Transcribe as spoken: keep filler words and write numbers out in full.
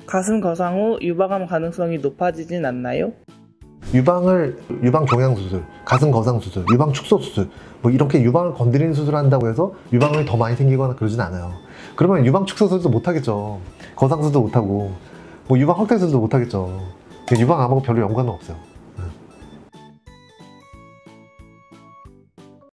가슴 거상 후 유방암 가능성이 높아지진 않나요? 유방을 유방 종양 수술, 가슴 거상 수술, 유방 축소 수술 뭐 이렇게 유방을 건드리는 수술을 한다고 해서 유방암이 더 많이 생기거나 그러진 않아요. 그러면 유방 축소 수술도 못 하겠죠. 거상 수술도 못 하고 뭐 유방 확대 수술도 못 하겠죠. 유방암하고 별로 연관은 없어요.